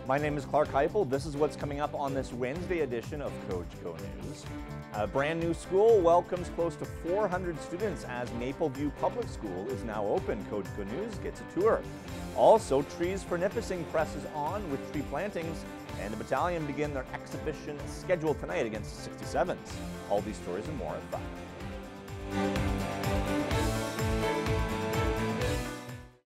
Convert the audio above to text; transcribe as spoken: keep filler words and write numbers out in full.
My name is Clark Heupel. This is what's coming up on this Wednesday edition of Cogeco News. A brand new school welcomes close to four hundred students as Mapleview Public School is now open. Cogeco News gets a tour. Also, Trees for Nipissing presses on with tree plantings, and the Battalion begin their exhibition schedule tonight against the sixty-sevens. All these stories and more at five.